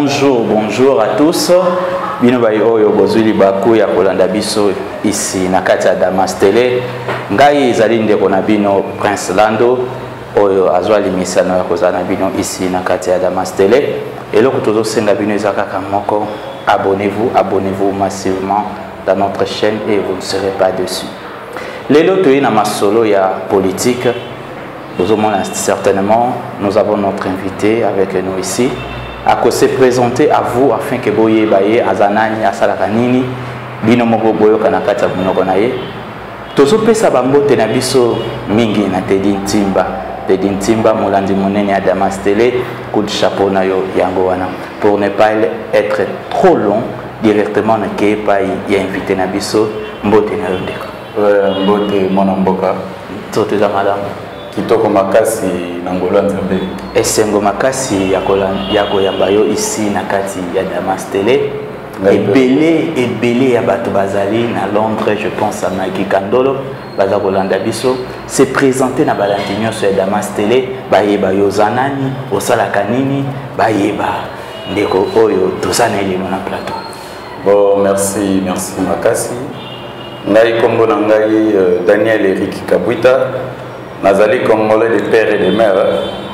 Bonjour à tous. Bino bayi oyo bozuli baku ya kolanda biso ici na kati ya Damas Télé. Ngai ezali ndeko na bino Prince Lando oyo azwa limisano ya kozala na bino ici na kati ya Damas Télé. Eloko tozosenga bino eza kaka moko, abonnez-vous massivement dans notre chaîne et vous ne serez pas déçus. Lelo toyi na masolo ya politique. Certainement, nous avons notre invité avec nous ici. À se présenter à vous afin que boye baye azanani asalakanini bino moko boyo kanakata munoko na ye tozo pesa bango tena biso mingi na Teddy Ntimba molandi monene ya Damas Télé coup de chapeau na yo yango wana pour ne pas être trop long directement na kepa ya invité na biso mbote na yo ndeko mbote mwana mboka toto za madame kitoko makasi na ngolo nzambe esengo makasi ya koyamba yo ici na kati ya Damas Télé ebele ya bato bazali na Londres, je pense à Maggie Kandolo baza kolanda biso se présenter na balandi nyonso ya Damas Télé bayeba yo zanani osalaka nini bayeba ndeko oyo tozana elino na plateau. Bon, merci makasi. Ngai kombo na ngai Daniel Eric Kabwita. Nazali congolais de père et de mère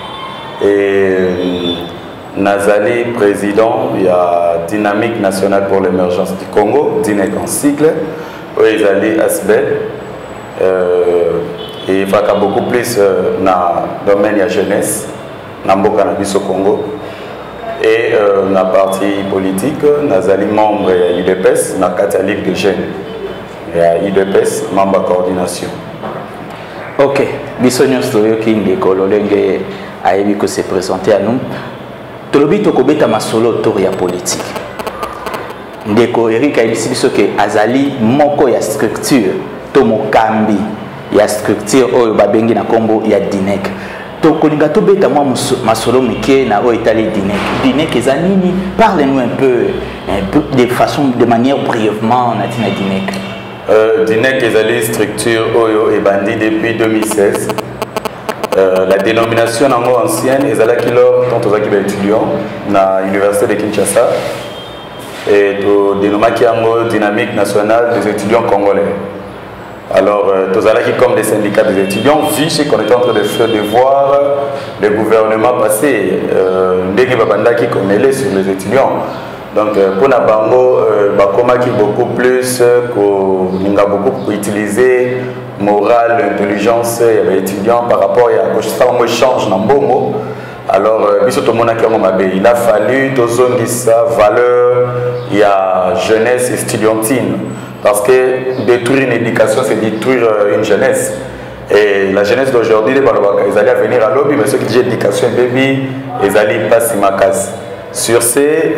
et Nazali président il y a Dynamique nationale pour l'émergence du Congo, DINEC en sigle, où ils allaient ASBEL et il faut beaucoup plus dans le domaine de la jeunesse, dans le cannabis au Congo et dans la partie politique, Nazali membre de l'UDPS, dans la catholique de jeunes, et l'UDPS membre de coordination. Ok, bisogno stoyo ki ndeko lolenge ayebi ko se présenter à nous. Tolobi to kobeta masolo autour ya politique. Ndeko Eric ayebisi biso ke azali moko ya structure to mokambi ya structure oyo babengi na kombo ya DINEC. To kolinga to beta mwa masolo mike na o itali DINEC. DINEC eza nini? Parlez-nous un peu de manière brièvement na tina DINEC. DINEC est une structure Oyo et bandit depuis 2016. La dénomination ancienne est là qui quand on a étudiant à l'université de Kinshasa et dénommé Dynamique nationale des étudiants congolais. Alors, tous qui comme des syndicats des étudiants, vu qu'on est en train de voir le gouvernement passer, qui connaît sur les étudiants. Donc pour la bango, qui beaucoup plus qu'on a beaucoup utilisé morale, intelligence et étudiants par rapport à ça on change dans bon alors il a fallu dans sa valeur il y a jeunesse estudiantine parce que détruire une éducation c'est détruire une jeunesse et la jeunesse d'aujourd'hui ils allaient venir à l'objet mais ceux qui disent éducation baby ils allaient passer ma case. Sur ces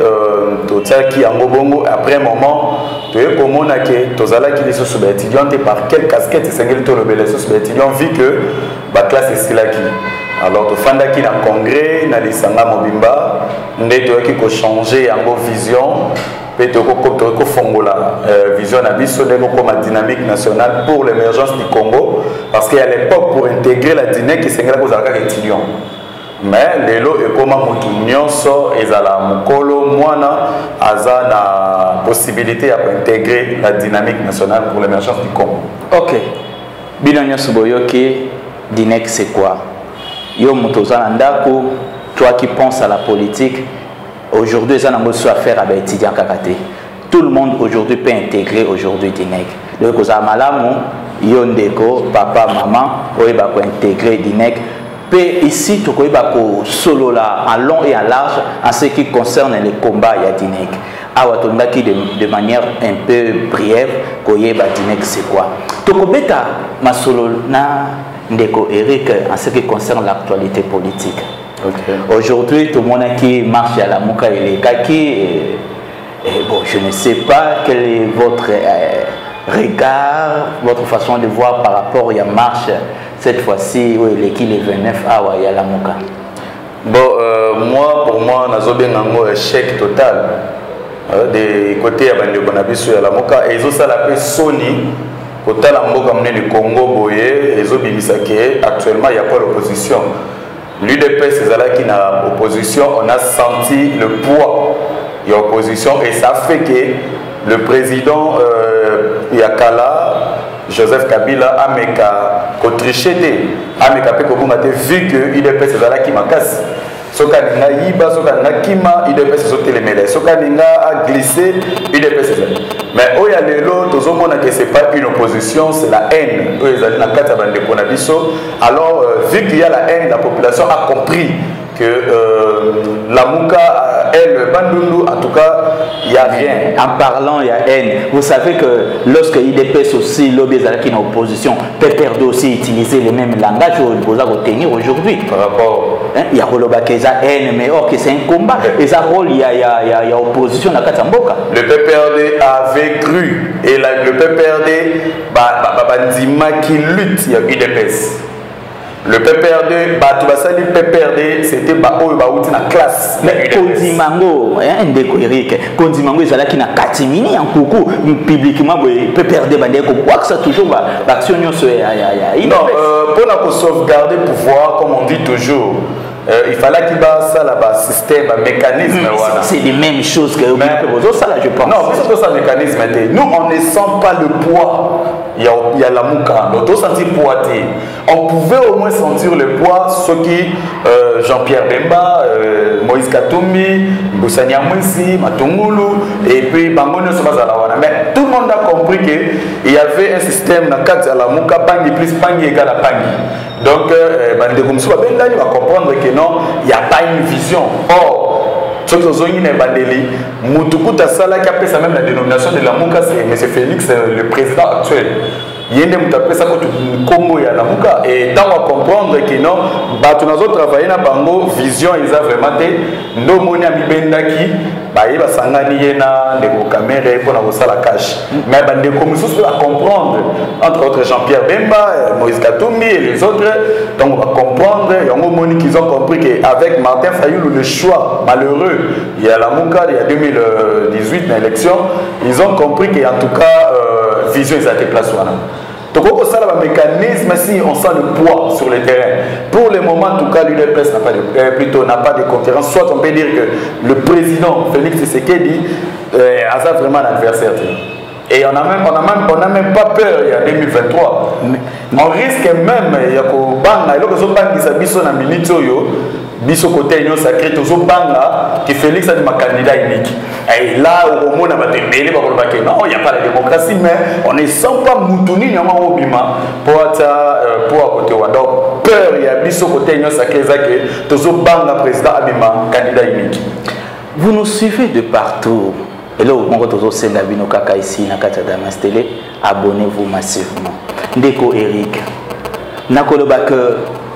après un moment, tu es comme on a que tozala qui sont sous étudiants par quelle casquette c'est single to le sous étudiants vu que la classe est là qui alors tu fanda qui dans congrès na lisanga mobimba ndeto qui ko changer en vision peut ko fongola vision na biso ndeko comme dynamique nationale pour l'émergence du Congo parce qu'à l'époque pour intégrer la DINEC qui single ko zaka étudiants. Mais lelo et comment mutunyonso ezala mukolo mwana aza na possibilité à intégrer la dynamique nationale pour l'émergence du Congo. Ok. Binonyo Suboyoki, DINEC c'est quoi? Yo mutozana ndako, toi qui penses à la politique, aujourd'hui ça n'a pas affaire avec étudiants kakate. Tout le monde aujourd'hui peut intégrer aujourd'hui DINEC. Le koza malamu, yo ndeko, papa, maman, oeba ko intégrer DINEC. Et ici, tu peux solo là, en long et en large, en ce qui concerne les combats à DINEC. De manière un peu brève, DINEC c'est quoi? Tu peux ma solo na ndeko Eric en ce qui concerne l'actualité politique. Okay. Aujourd'hui, tout le monde qui marche à la Mouka et les Kaki, bon, je ne sais pas quel est votre regard, votre façon de voir par rapport à la marche. Cette fois-ci, oui, l'équipe est 29 awa ya la Mouka. Bon, moi, pour moi, on a un échec total des côtés de Bonabiso et la Mouka. Et ils ont la Sony, côté la Mouka du Congo, boye, ils ont actuellement, il n'y a pas l'opposition. l'UDPS c'est là qui n'a opposition, on a senti le poids de l'opposition et ça fait que le président Yakala, Joseph Kabila, a triché, vu que l'UDPS c'est là qui m'a cassé. Soka ninga yiba, soka ninga kima, IDPS sont télémélés. Soka ninga a glissé, IDPS c'est ça. Mais où il y a les lots, tout le monde que c'est pas une opposition, c'est la haine. Eux ils allaient dans 4 de Konabiso. Alors vu qu'il y a la haine, la population a compris que la Mouka, elle, Bandundu, en tout cas, il n'y a rien. En parlant, il y a haine. Vous savez que lorsque l'IDPS aussi, l'OBS qui est en opposition, peut perdre aussi utiliser le même langage pour tenir aujourd'hui. Par rapport. Il y a la haine, mais or que c'est un combat. Et ça rôle, il y a opposition à Katamboka. Le PPRD avait cru. Et le PPRD, qui lutte, il y a l'IDPS. Le PPRD, le PPRD, c'était la classe. Mais Kondimango, Eric, Kondimango, il y a Katimini en coucou, publiquement, le PPRD, ça toujours l'action. Non, pour sauvegarder le pouvoir, comme on dit toujours, il fallait qu'il y ait un système, un mécanisme. C'est les mêmes choses que vous ça là, je pense. Non, c'est ça le mécanisme. Nous, on ne sent pas le poids. Il y a la mouka, l'auto senti poité. On pouvait au moins sentir le poids, ce qui Jean-Pierre Bemba, Moïse Katumbi, Boussania Mouissi, Matungulu, et puis Bangono Sobazalawana. Mais tout le monde a compris qu'il y avait un système dans la mouka, Pangi plus Pangi égale à Pangi. Donc, on va comprendre que non, il n'y a pas une vision. Or, ce que nous avons dit, Moutoukou Sala qui a fait même la dénomination de la Mouka, c'est M. Félix, le président actuel. Il y a un Congo et la Mouka. Et tant on va comprendre que non, nous avons travaillé dans Bango, vision, ils ont vraiment été, nous avons dit, il va s'engager dans les caméras pour la cache. Mais nous avons comprendre, entre autres Jean-Pierre Bemba, Moïse Katumbi et les autres, donc on va comprendre, ils ont compris qu'avec Martin Fayoulou, le choix malheureux, il y a la Mouka, il y a 2018, l'élection, ils ont compris qu'en tout cas, vision, ils ont été placés. Donc, on sent le mécanisme, si on sent le poids sur le terrain. Pour le moment, en tout cas, l'UDPS n'a pas de concurrence. Soit on peut dire que le président Félix Tshisekedi a vraiment un adversaire. Et on n'a même pas peur il y a 2023. On risque même, il y a biso côté union sacrée toujours banga que Félix a dit ma candidat unique et là au moment on a démêlé non il n'y a pas de démocratie mais on ne sent pas Moutouni nyama obima pour côté donc peur il y a biso côté union sacrée que toujours banga président abima candidat unique. Vous nous suivez de partout et là on toujours senga bino kaka ici na kata Damas Télé, abonnez-vous massivement. Ndeko Eric nakoloba que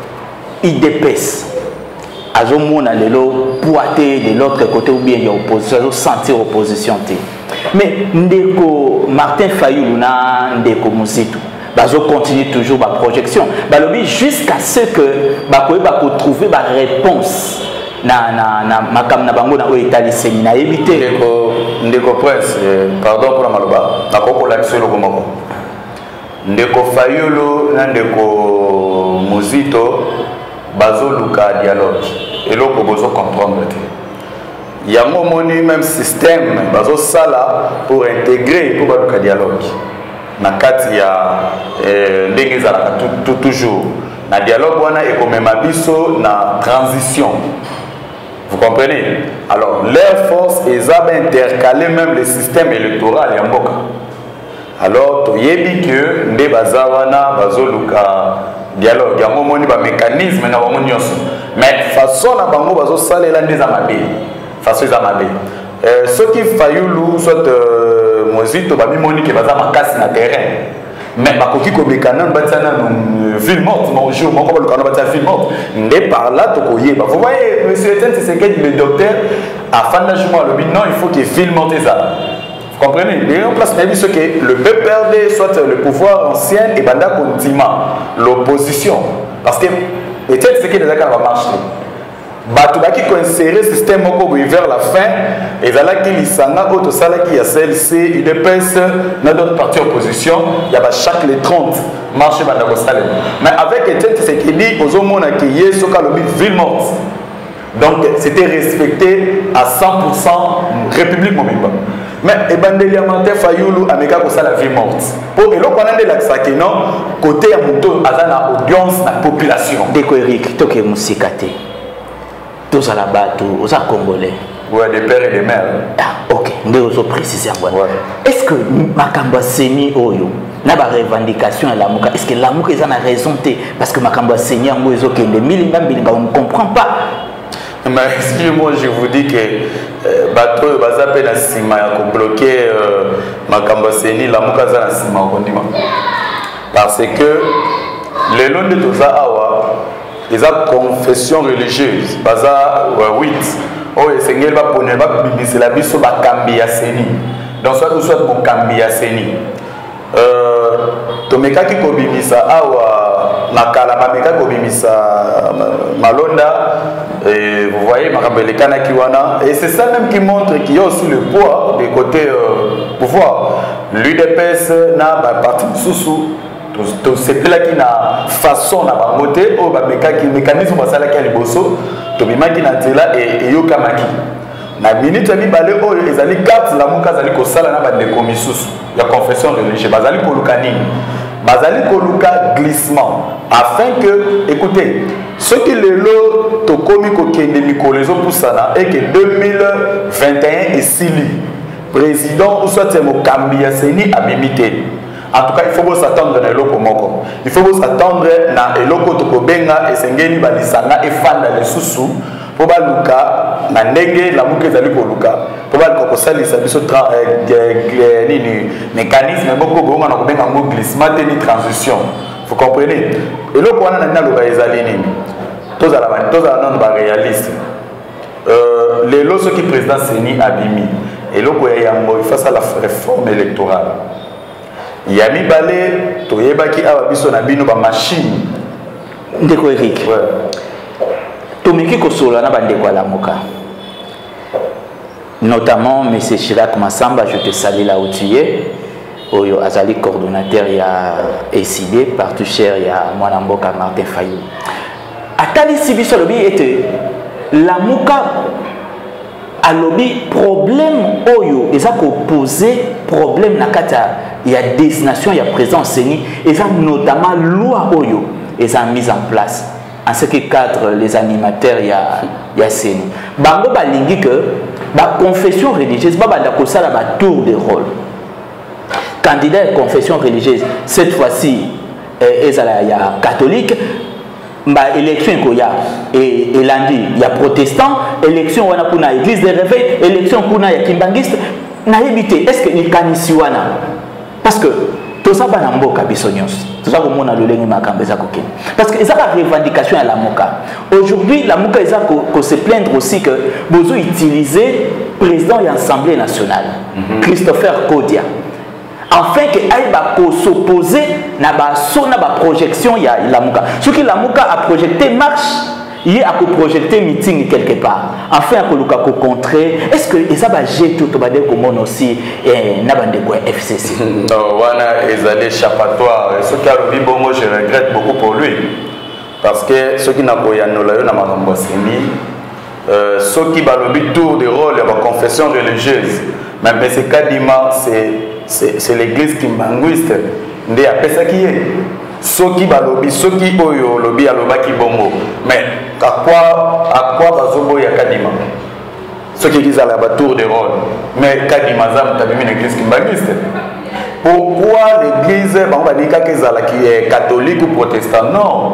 IDPS azomona lelo poité de l'autre côté ou bien il y a opposition, sentir opposition. Mais ndeko Martin Fayoulou na ndeko Mouzitou bazo continue toujours ma projection. Balobi jusqu'à ce que bakoyeba trouver ba réponse na makam na bango na oetali séminaire éviter ndeko prince pardon pour la maloba na koko la solo komoko ndeko Fayoulou na ndeko Mouzitou bazo luka dialogue et l'autre besoin comprendre il y a un même système bazo sala pour intégrer pour baluka dialogue na kati ya ndenge za toujours na dialogue wana et comme mabiso na transition vous comprenez alors leur force ils ont intercalé même le système électoral ya mboka alors toyebi que nde bazawana bazo luka dialogue yango moni ba mécanisme na bango nyonso mais façon na bango bazo salela ndeza mabe façon za mabe ce qui Fayoulou soit Mozito ba moni ke baza makasi na terrain mais bakoki ko bekana batsana ville morte mon jour moko ba lukana batsa ville morte ndé par là to koyeba vous voyez monsieur Etienne Tshisekedi le docteur afanda juma le non il faut que ville morte ça. Vous comprenez? Et on place ce que le PPRD, soit le pouvoir ancien, et banda continue l'opposition. Parce que peut-être c'est que les accords va marcher. bato baki insérer système vers la fin et là qui lisanga auto sala qui a CLC UDPS dans d'autres partis opposition il y a chaque les 30 marché banda ko salem mais avec Etienne Tshisekedi ozomona que yeso ka lobi ville morte donc c'était respecté à 100% République Mobimba mais ebandeli amante Fayulu ameka ko sala ville morte pour eloko nande la sakeno côté ya moto azana audience na population deko Eric toke musikate tous à la bateau, aux Congolais. Ouais, des pères et des mères. Ah, ok. Nous avons précisé. Est-ce que Makamba Seni Oyo n'a pas revendication à l'Amouka? Est-ce que l'Amouka est en a raison? Parce que Makamba Seni en Moïse, ok, les millimètres, on ne comprend pas. Mais excusez-moi, je vous dis que bateau baza pe na sima ya ko bloquer Makamba Seni l'Amouka za na sima ko ndima. Parce que les lois de Toza Awa les confessions religieuses baza 8 oh esengeli ba poner ba bibisela biso ba kambi ya Seni donc soit bo kambi ya Seni tomeka ki ko bimisa awa makala ba meka ko bimisa malonda et vous voyez makabele kana ki wana et c'est ça même qui montre qu'il y a aussi le poids des côtés pouvoir l'UDPS na ba parti sous c'est là qui na façon na bangote o ba mécanisme basala ki liboso to bimaki na tela et yokamaki na minute ya mibale o ezali carte la muka zali ko sala na ba de komisusu ya confession religieuse bazali ko lukani bazali ko luka glissement afin que écoutez ce qui le lot to komi ko kende mikolezo pusana et que 2021 et sili président ou soit mo Kambia Seni a mimité. En tout cas, il faut s'attendre à l'eloko moko. Il faut s'attendre à l'eloko tokobenga et sengeni balisanga et fanda les sous pour baluka na ndenge la muke zali ko luka pour baluka ko salisa biso nini mécanisme boko bonga na kobenga ngo glissement ni transition. Vous comprenez? Eloko wana na loba ezali nini? Toza non ba réaliste. Les lots qui président Seni abimi eloko ya yango face à la réforme électorale. Yami balé toyebaki awa biso na bino ba machine ndeko Eric tomiki kosola na bandeko la moka notamment M. Chirac Massamba, je te salue là où tu es oyo azali coordonnateur ya ECD partout cher ya mwana mboka Martin Fayulu atali sibiso lobi ete la moka alobi problème oyo eza ko poser problème na kata ya destination ya présence Seni eza notamment loi oyo eza mise en place en ce qui cadre les animateurs ya Seni bango balingi que ba confession religieuse ba banda ko sala ba tour de rôle candidat à confession religieuse cette fois-ci ezala ya catholique ba élection ko ya et lundi il y a protestant élection wana kuna église de réveil élection kuna ya kimbangiste na éviter est-ce que ni kanisi wana parce que tout ça bana mboka bisonyos tout ça comme on a le lengi makambeza kokene parce que ça la revendication à la moka aujourd'hui la moka eza ko se plaindre aussi que bozo utiliser président de l'Assemblée nationale Christopher Kodia afin que aille ba s'opposer na ba so na ba projection ya la muka ce que la muka a projeté marche il a projeté meeting quelque part afin que luka ko contrer est-ce que ça va jeter tout ba de comme aussi na bande ko FCC non wana ezali échappatoire ce qui a le bongo je regrette beaucoup pour lui parce que ce qui n'a pas yanola yo na makambo semi ce qui va le tour de rôle ya ba confession religieuse même c'est Kadima c'est l'église kimbanguiste ndé apesa qui est soki balobi soki oyo lobi alobaki bongo mais à quoi bazobo ya Kadima soki église à la tour de rôle mais Kadima zam tabimi une église kimbanguiste pourquoi l'église ba dika kezala qui est catholique ou protestant non.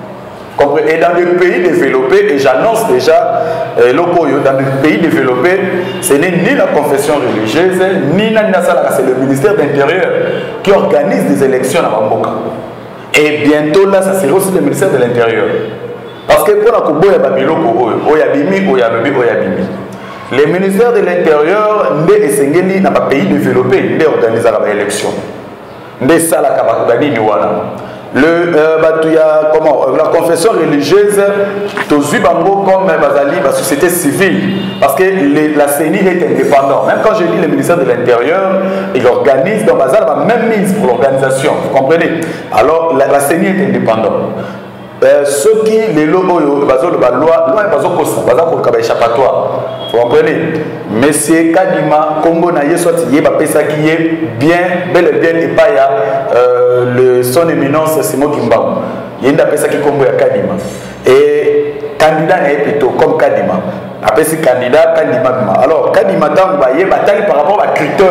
Et dans les pays développés, et j'annonce déjà, dans les pays développés, ce n'est ni la confession religieuse, ni c'est le ministère de l'Intérieur qui organise des élections à Bamboka. Et bientôt là, ça sera aussi le ministère de l'Intérieur. Parce que pour la Kubo, il y a Babiloko, Oyabimi, Oyabebi, Oyabimi. Le ministère de l'Intérieur, dans les pays développés, il organise les élections. la confession religieuse, tous bango comme Bazali, la société civile, parce que la CENI est indépendante. Même quand je lis le ministère de l'Intérieur, il organise dans Bazal la même mise pour l'organisation, vous comprenez? Alors la CENI est indépendante. Ceux qui les lobos, la loi est échappatoire. Vous comprenez? Monsieur Kadima, Congo Naye soit qui est bien, bel et bien, et pas son éminence, c'est moi qui me bats. Il y a une personne qui Congo Kadima. Et candidat n'est plutôt comme Kadima. Après ce candidat, Kadima. Alors, Kadima, il y a bataille par rapport à critères.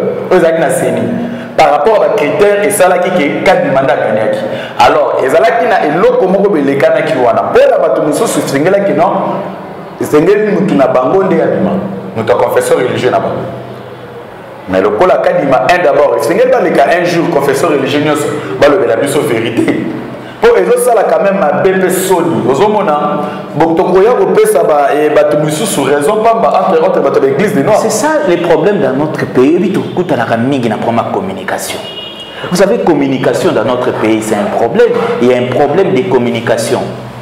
Par rapport à critères, et ça là qui est Kadima Kanyaki. Alors, et ça là qui n'a pas comment les Kanaki wana. Pour la bataille, nous sommes sur qui non. C'est un bango de Kadima. Nous sommes confesseurs religieux là-bas. Mais le cas de Kadima, d'abord, c'est un jour confesseur religieux, le la vérité. Pour les autres, ça quand même ma belle soni. Aux hommes, c'est ça les problèmes dans notre pays. Communication. Vous savez, communication dans notre pays, c'est un problème. Il y a un problème de communication.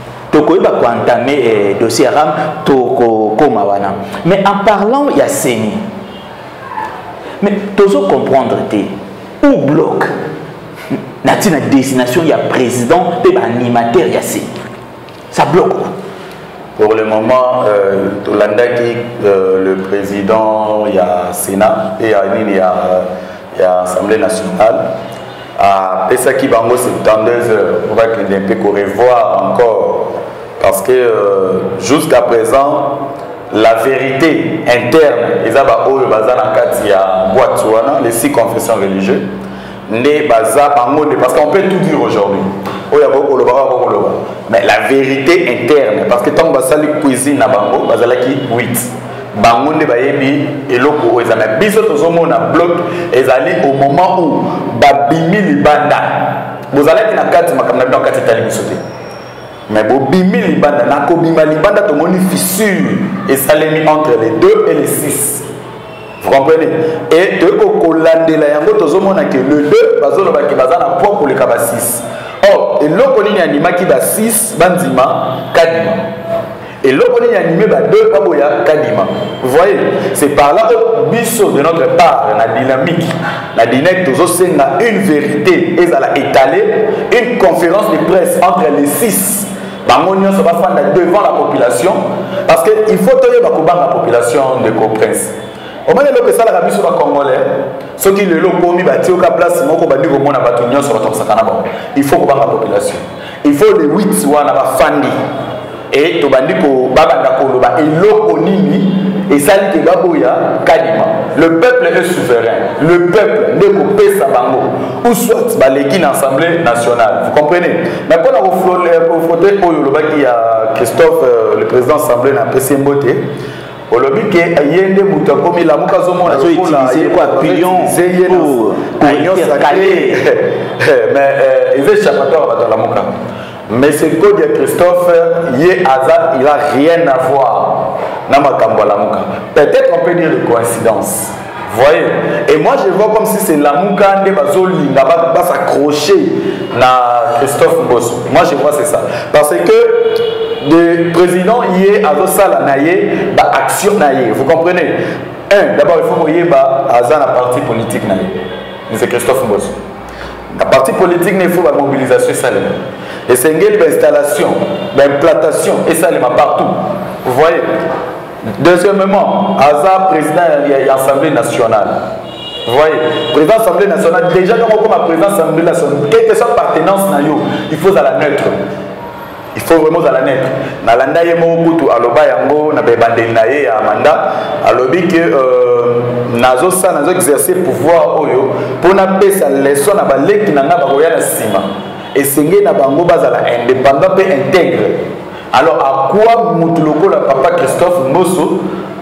Mais en parlant, il y a CENI. Mais tu dois comprendre, où bloque la destination, il y a président, il y a animateur, il y a CENI. Ça bloque. Pour le moment, le président, il y a Sénat et il y a Assemblée nationale. À Pesaki Bango, c'est 72 heures. On va revoir encore. Parce que jusqu'à présent, la vérité interne, les 6 confessions religieuses, parce qu'on peut tout dire aujourd'hui. Mais la vérité interne, parce que tant que la cuisine à Bango, qui 8. Bango ne bayebi eloko ezana biso tozomona bloc ezali au moment où babimi libanda bozalaki na kati makamna na kati tali bisote mais bobimi libanda na kobima libanda tomoni fissure et salemi entre les 2 et les 6. Vous comprenez? Et de kolandela yango tozomona que le 2 bazoloba ki bazana poids pour les 6. Or eloko nini animaki ba 6 bandima kadima. Et l'autre on est animé par 2 Paboya Kadima. Vous voyez, c'est par là que biso de notre part, la dynamique, la dynamique de Zosenga, une vérité, et ça l'a étalé, une conférence de presse entre les 6. Bangonion se va faire devant la population, parce qu'il faut tenir la population de Coprince. Au moins, que ça, la mission congolais, ceux qui le locaux mis bâti au cas place, il faut que la population. Il faut les 8 soit la fandi. Et tu vas dire que Baba Koloba est l'okonini et ça dit que Baboya Kadima. Le peuple est souverain. Le peuple n'est qu'au Sabango ou soit l'équipe d'Assemblée nationale. Vous comprenez? Mais quand on a voté pour le Christophe, le président de l'Assemblée n'a pas semboté. Au lobby qui est yende mutakomi la mukazomo na utiliser quoi pilon pour intercaler. Mais ils échappatoires dans la muka. Mais ce que dit Christophe, il n'a rien à voir dans ma Kambola. Peut-être on peut dire de coïncidence. Vous voyez? Et moi je vois comme si c'est la Mouka qui va s'accrocher à Christophe Mbosso. Moi je vois c'est ça. Parce que le président y est à Rosala Naye, action Naye. Vous comprenez? D'abord il faut voyer Azan la parti politique Naye. C'est Christophe Mbosso. La partie politique, il faut la mobilisation salée. Et c'est une installation, l'implantation, et ça, il est partout. Vous voyez? Deuxièmement, Azar, président de l'Assemblée nationale. Vous voyez? Président de l'Assemblée nationale, déjà, comme président de l'Assemblée nationale, quelle que soit l'appartenance, il faut à la neutre. Il faut vraiment à la neutre. Nalanda Yemokutu, Aloba Yango, Nabebande Naye, Amanda, Alobi que Nazo ça, Nazo exercer pouvoir Oyo, pour n'appeler sa leçon à balé qui n'a pas de ciment. Et c'est que Nabango Bazala indépendant et intègre. Alors à quoi Moutuloko, le papa Christophe Mbosso,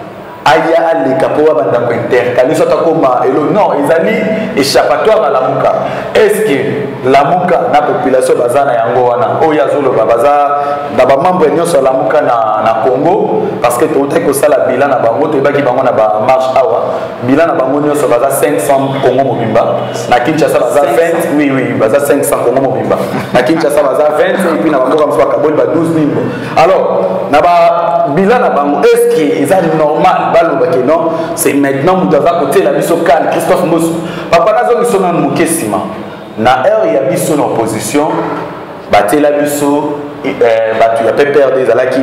aya aleka po banda ko intercaler soit comme elo non ezali échappatoire à Lamuka. Est-ce que Lamuka na population bazana yango wana oya zolo baza na ba membre nyonso Lamuka na Congo parce que tout est que ça la bilan na bango to baki bango na ba marche awa bilan na bango nyonso baza 500 Congo mobimba na Kinshasa baza 20 oui baza 500 Congo mobimba na Kinshasa baza 20 et puis na bango comme ça kaboli ba 12 nimbo. Alors na ba bilan na bango est-ce que ça normal balobaki non c'est maintenant mutaza côté la biso kan Christophe Moussou papa nazo biso na mukesima na heure ya biso na opposition batela biso batu ya PPRD zalaki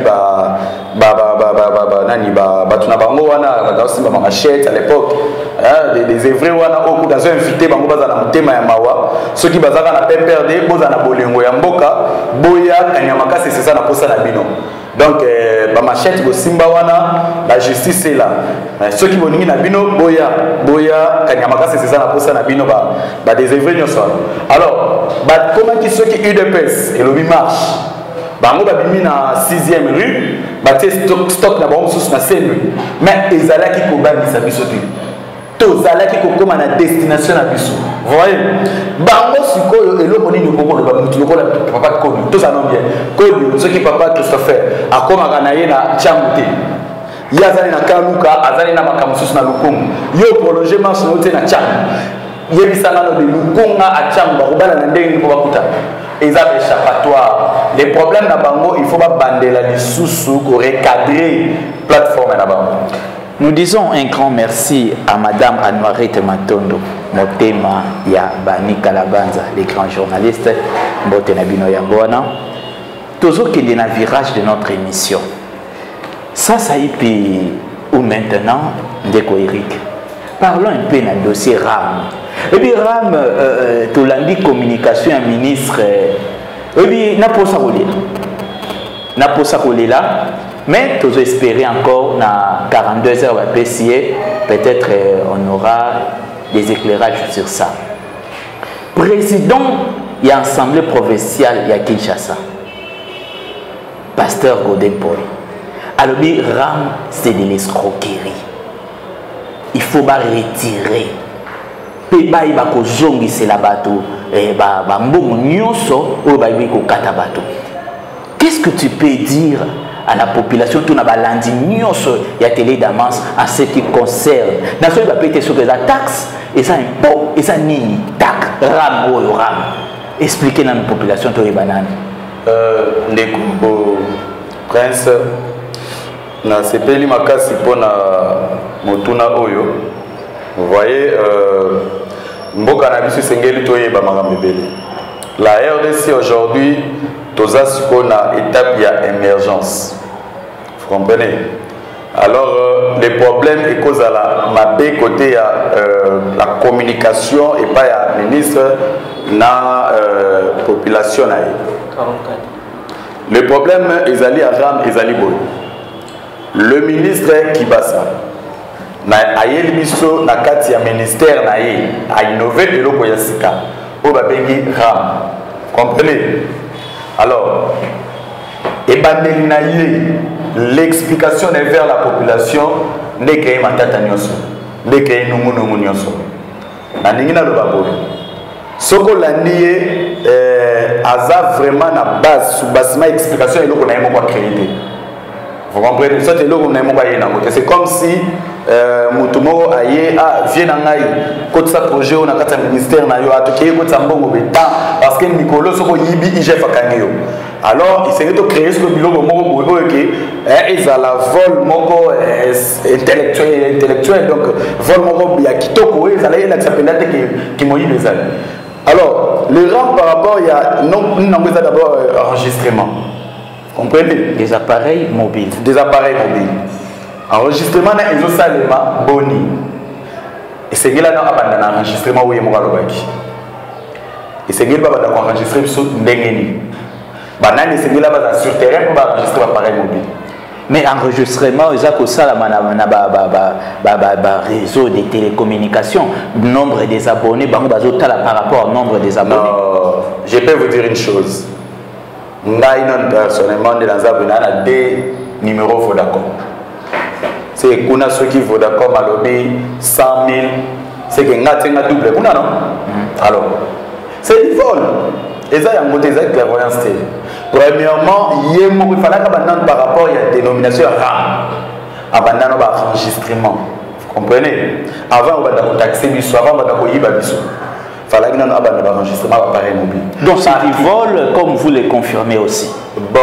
nani batu na bango wana basimba machette à l'époque des vrais wana oku dans un invité bango baza na mutema ya mawa ceux qui bazaka na PPRD boza na bolengo ya mboka boya kanyamaka c'est ça na posa na bino. Donc, la machette, Simba wana, la justice est là. Ceux qui vont venir na bino, boya, kanyamaka, c'est ça, la posa na bino, des œuvres alors, comment qui ceux qui UDPS et le marche, bango babimi na 6e rue, stock na bango sous na 5e rue, mais ils allaient qui kobami sa biso te. Tous allaient qui kokoma na destination na biso. Vous voyez, bango sikoyo eloko nini kokolo ba mutu lokola papa kono tous anon bien koyo ceux qui papa Christopher akoma kana ye na chamute yazali na kanuka azali na makamususu na lukungu yo prolonger marche na hotel na cham yebisanga no de lukunga a cham ba kobala na ndenge ko bakuta eza échappatoire les problèmes na bango il faut ba bandela lisusu ko recadrer plateforme na bango. Nous disons un grand merci à Madame Anouarite Matondo, Motema ya Bani Kalabanza, les grands journalistes, Mbote Nabino Yangwana. Toujours qu'il y a un virage de notre émission. Ça y est, ou maintenant, Ndeko Eric. Parlons un peu d'un dossier RAM. Et puis RAM, tout lundi communication un ministre, et puis n'a pas ça rouler. N'a pas ça rouler là. Mais nous espérons encore dans 42 heures à PCA, peut-être on aura des éclairages sur ça. Président de l'Assemblée provinciale de Kinshasa, Pasteur Godin Paul. Alors, RAM, c'est de l'escroquerie. Il faut retirer. Qu'est-ce que tu peux dire à la population, tout n'a pas l'indignation, il y a télé d'avance en ce qui concerne. Dans ce qui va péter sur les taxes, et ça impôt, et ça ni tac, ram ou ram. Expliquez dans la population tout les bananes. Ndeko Prince, na sepeli makasi pona motuna oyo. Vous voyez, mboka na biso sengeli toye ba magambebele. La RDC aujourd'hui, tous qu'on a étape d'émergence. Vous comprenez? Alors, les problèmes est cause à la côté la communication et pas à ministre na population. Le problème est allé à Ram et à Liboy. Le ministre qui bat ça. Na ayel miso na kati ya ministère na ye a innover de loko ya sika. O ba bengi Ram. Comprenez? Alors, l'explication est vers la population n'est que matata nyoso, n'est que nungu nyoso. Na ningina lo babolo. Soko landié aza vraiment na base sous basement explication et loko na yemo kwa créer. Vous comprenez? Ça c'est loko na yemo kwa yena côté. C'est comme si mutumoko aye vient ngai côté sa projet on a kata ministère na yo atoké côté sa mbongo beta parce que Nicolas soko yibi IGF akangeyo. Alors il s'est créé ce biloko moko boyo que ils a la vol moko intellectuel donc vol moko ya kitoko ils allaient la s'appelait que moyi bezali. Alors le rang par rapport il y a non d'abord enregistrement. Comprenez? Des appareils mobiles. Des appareils mobiles. Enregistrement na ezo salema boni. Et c'est là na abandana enregistrement où yemo kalobaki. Et c'est là ba ba enregistrer sur ndengeni. Banani c'est là ba sur terrain pour enregistrer appareil mobile. Mais enregistrement ils a que ça la réseau de télécommunications, nombre des abonnés par rapport au nombre des abonnés. Non, je peux vous dire une chose. Personnellement, dans a deux numéros Vodacom. c'est qu'on a ceux qui vaut d'accord à lobby 100 000, c'est que nous avons double. Non? Alors, c'est du vol. Et ça, il y a un côté de clairvoyance. Premièrement, il fallait que par rapport à la dénomination RAM, abandonner l'enregistrement. Vous comprenez? Avant, on va taxer l'histoire, avant, on va taxer l'histoire. Il fallait que nous abandonnions l'enregistrement d'appareil mobile. Donc, c'est du vol, comme vous le confirmez aussi. Bon,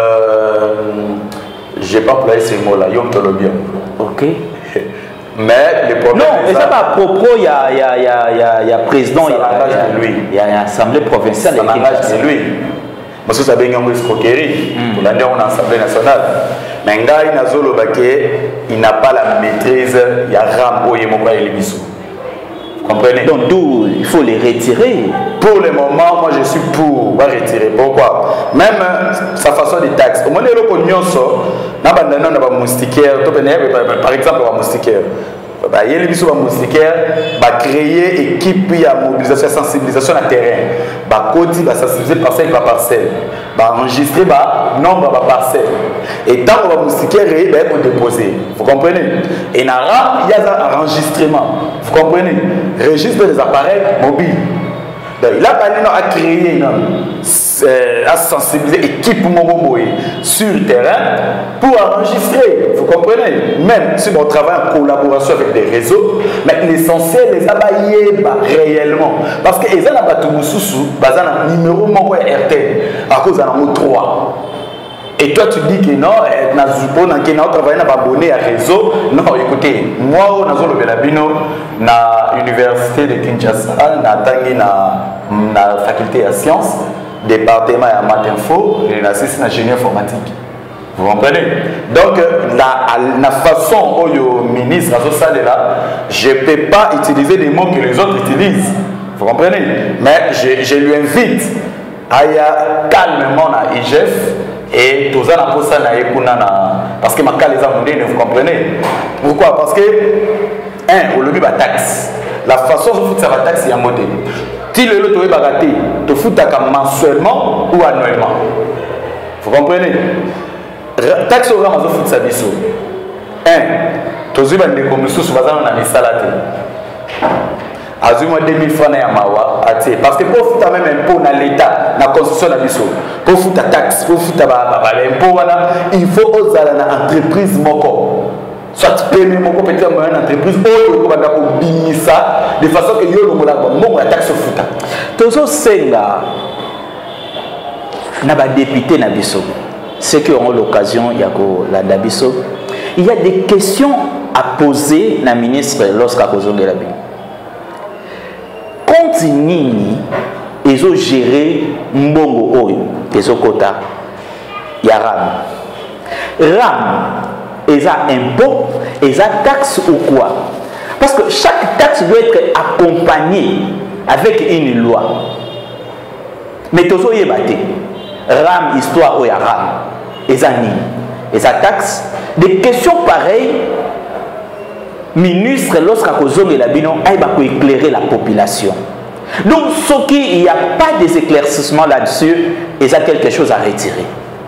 je n'ai pas employé ce mot-là, Yom Tolobia. Ok. Mais le problème. Non, et ça va à propos, il y a président, il y a l'Assemblée provinciale. Ça n'engage que lui. Parce que ça veut dire qu'il y a une escroquerie. Pour l'année, on a l'Assemblée nationale. Mais il n'a pas la maîtrise, il y a Rambo et Moka et Libiso. Vous comprenez? Donc, d'où il faut les retirer. Pour le moment, moi je suis pour retirer. Pourquoi? Même sa façon de taxe. Au moment où on a un moustiquaire, par exemple, un moustiquaire. Il y a des moustiquaires qui créer équipe de mobilisation, sensibilisation à terrain. Ils vont sensibiliser parcelle par parcelle. Ils vont enregistrer le nombre de parcelles. Et tant que les moustiquaires ils vont déposer. Vous comprenez? Et dans il y a un enregistrement. Vous comprenez? Registre des appareils mobiles. Donc, il a parlé à créer à sensibiliser l'équipe sur le terrain pour enregistrer. Vous comprenez? Même si on travaille en collaboration avec des réseaux, mais l'essentiel les abayés réellement. Parce que les gens ont un numéro RTL à cause d'un mot 3. Et toi tu dis que non, on travaille dans abonné à réseau. Non, écoutez, moi, je suis à l'université de Kinshasa, dans la faculté de sciences, département de maths info, et dans ingénieur informatique. Vous comprenez? Donc, la façon dont le ministre a fait là, je ne peux pas utiliser des mots que les autres utilisent. Vous comprenez? Mais je lui invite à y aller calmement à IGF. Et tout ça, parce que ma les vous comprenez? Pourquoi? Parce que, au lobby la taxe. La façon dont vous la taxe est en mode. Si le lot est baraté, tu fous mensuellement ou annuellement. Vous comprenez? Taxe au rang, vous faites ça. Tu as des commissions sur la salade. Azuma 2000 francs à Mawa, parce que pour foutre même impôt dans l'État, dans la constitution de l'Abisso, pour foutre taxe, pour foutre l'impôt, il faut aux entreprises moko. Soit payer moko peut-être une entreprise, ou ça, de façon que yo la taxe fouta. Tous ces là, n'a pas député n'Abisso. Ceux qui auront l'occasion, il y a la d'Abisso. Il y a des questions à poser à la ministre lorsqu'à cause de la Bible. Quand ils ont géré Mbongo Oyo, ils ont quota, il y a RAM, ils ont impôt, ils ont taxe ou quoi? Parce que chaque taxe doit être accompagnée avec une loi. Mais tous les battus, RAM, histoire, où il y a RAM, ils ont taxe. Des questions pareilles. Ministre, lorsqu'à cause de la bino, il va éclairer la population. Donc, ce qui il n'y a pas des éclaircissements là-dessus, il y a quelque chose à retirer.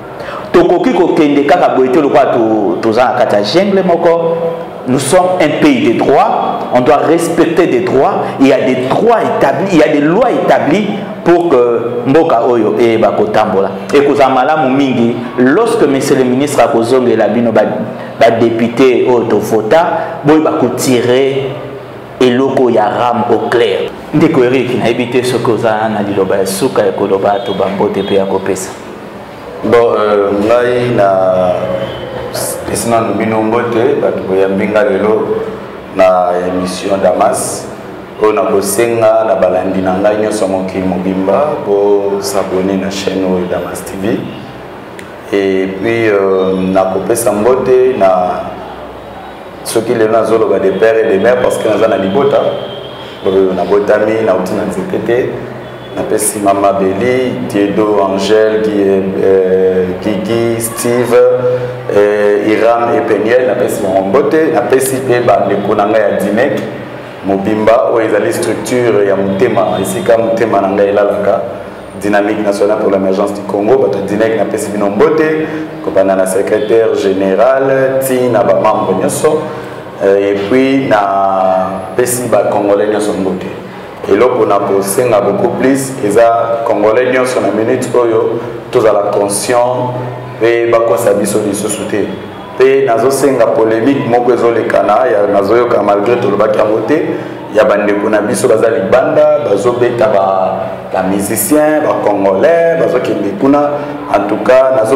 Nous sommes un pays de droit, on doit respecter des droits, il y a des droits établis, il y a des lois établies pour que Mboka Oyo et Bakotambola. Et que Zamala Mingi, lorsque monsieur le ministre a causé la bino député au Fota, il va tirer et loko ya ram au clair. Ndeko Eric na évité ce que ça na diloba suka et koloba to bambote pe akopesa. Bon ngai na pesina no binombote batu ya mbinga lelo na émission Damas on a bosenga na balandi na ngai nyoso mokili mobimba pour s'abonner na chaîne Damas TV et puis na kopesa mbote na ceux qui les ont des pères et des mères parce que nous avons des libota. Nous avons des amis, nous avons des secrétaires. Nous avons Maman Béli, Tiedo, Angèle, Guigui, Steve, Iram et Peniel. Nous avons Mbote, nous avons des Dinek, Mobimba, où ils ont des structures, il y a Moutema, ici, Moutema, Nangaï Lalaka. Dynamique nationale pour l'émergence du Congo, bato Dynamique na pesi bino mbote, kobana na secrétaire général, ti na ba membre nyoso, et puis na pesi ba congolais nyoso mbote. Et là on a posé beaucoup plus, et ça congolais nyoso na minute oyo, tous à la conscience et ba ko sabiso di sosouté. Et nazo senga polémique moko ezolekana ya nazo yo ka malgré tout le bac à voter. Il y a des gens qui ont banda, des musiciens, des congolais, en tout cas, parce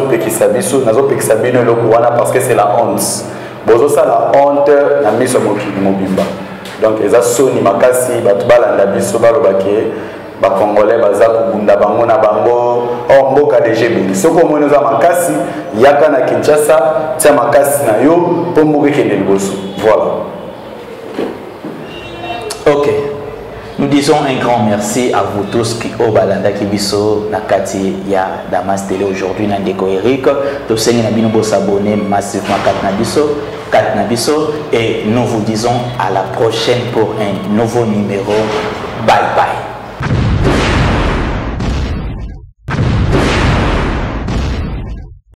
que c'est la honte. La honte, la mise mobimba. Donc, les Sony Makasi, les Congolais, les Bango, oh, Mboka DGB. Ce qu'on nous a Makasi, Yakana Kinshasa, Tia Makasi Nayo, pour mourir voilà. Ok, nous disons un grand merci à vous tous qui au balanda kibiso nakati ya Damas Télé aujourd'hui na ndeko Eric to sengi na bino s'abonner massivement kat nabiso et nous vous disons à la prochaine pour un nouveau numéro. Bye bye.